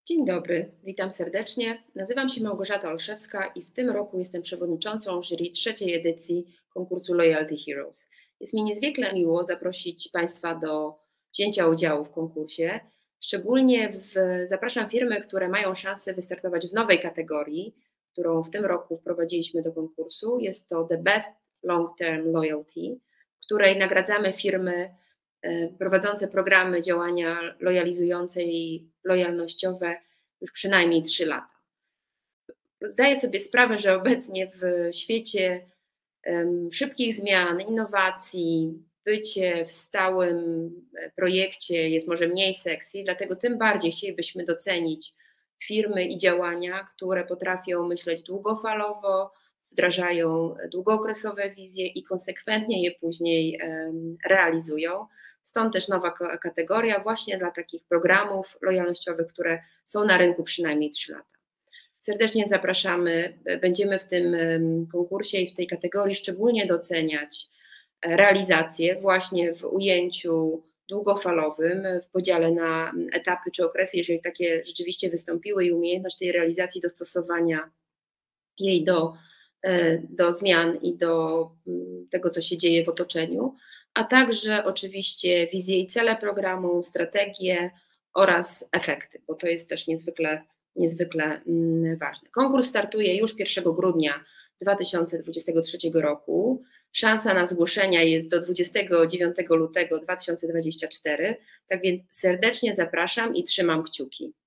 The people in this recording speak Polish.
Dzień dobry, witam serdecznie. Nazywam się Małgorzata Olszewska i w tym roku jestem przewodniczącą jury trzeciej edycji konkursu Loyalty Heroes. Jest mi niezwykle miło zaprosić Państwa do wzięcia udziału w konkursie. Zapraszam firmy, które mają szansę wystartować w nowej kategorii, którą w tym roku wprowadziliśmy do konkursu. Jest to The Best Long Term Loyalty, w której nagradzamy firmy prowadzące programy działania lojalizujące i lojalnościowe już przynajmniej 3 lata. Zdaję sobie sprawę, że obecnie w świecie szybkich zmian, innowacji, bycie w stałym projekcie jest może mniej sexy, dlatego tym bardziej chcielibyśmy docenić firmy i działania, które potrafią myśleć długofalowo, wdrażają długookresowe wizje i konsekwentnie je później realizują. Stąd też nowa kategoria właśnie dla takich programów lojalnościowych, które są na rynku przynajmniej 3 lata. Serdecznie zapraszamy. Będziemy w tym konkursie i w tej kategorii szczególnie doceniać realizację właśnie w ujęciu długofalowym, w podziale na etapy czy okresy, jeżeli takie rzeczywiście wystąpiły, i umiejętność tej realizacji, dostosowania jej do zmian i do tego, co się dzieje w otoczeniu, a także oczywiście wizję i cele programu, strategie oraz efekty, bo to jest też niezwykle ważne. Konkurs startuje już 1 grudnia 2023 roku. Szansa na zgłoszenia jest do 29 lutego 2024, tak więc serdecznie zapraszam i trzymam kciuki.